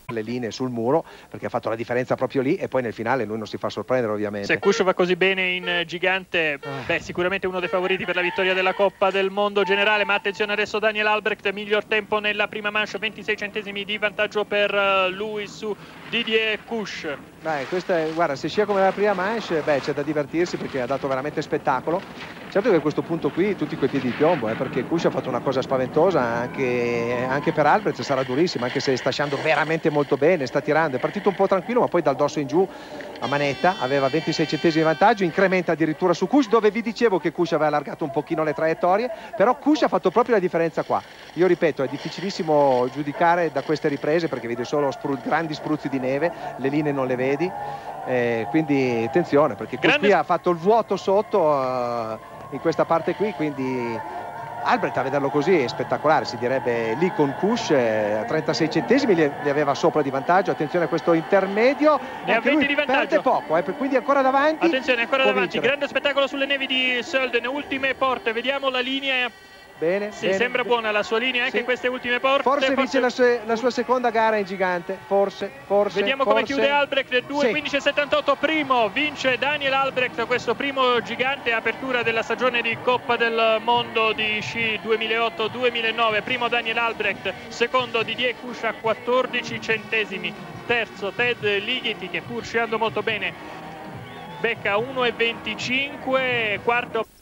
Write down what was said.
le linee sul muro, perché ha fatto la differenza proprio lì, e poi nel finale lui non si fa sorprendere ovviamente. Se Kush va così bene in gigante, beh, sicuramente uno dei favoriti per la vittoria della Coppa del Mondo generale. Ma attenzione adesso Daniel Albrecht, miglior tempo nella prima manche, 26 centesimi di vantaggio per lui su Didier Kush. Beh, questa è, guarda, se scia come la prima manche, beh, c'è da divertirsi perché ha dato veramente spettacolo. Certo che a questo punto qui tutti quei piedi di piombo, perché Kush ha fatto una cosa spaventosa, anche per Albrecht sarà durissima, anche se sta sciando veramente molto bene, sta tirando, è partito un po' tranquillo, ma poi dal dosso in giù a manetta, aveva 26 centesimi di vantaggio, incrementa addirittura su Kush, dove vi dicevo che Kush aveva allargato un pochino le traiettorie, però Kush ha fatto proprio la differenza qua. Io ripeto, è difficilissimo giudicare da queste riprese perché vedi solo grandi spruzzi di neve, le linee non le vedi, quindi attenzione perché Kush qui ha fatto il vuoto sotto in questa parte qui, quindi Albrecht a vederlo così è spettacolare, si direbbe lì con Kush a 36 centesimi li aveva sopra di vantaggio. Attenzione a questo intermedio, ne ha 20 di vantaggio, perde poco, quindi ancora davanti, attenzione, ancora davanti, grande spettacolo sulle nevi di Sölden, ultime porte, vediamo la linea. Bene, sì, bene, sembra buona la sua linea anche in queste ultime porte. Forse vince la sua seconda gara in gigante, forse. Vediamo come chiude Albrecht, 2:15,78, primo, vince Daniel Albrecht questo primo gigante, apertura della stagione di Coppa del Mondo di sci 2008-2009, primo Daniel Albrecht, secondo Didier Kush a 14 centesimi, terzo Ted Ligeti che pur sciando molto bene becca 1,25, quarto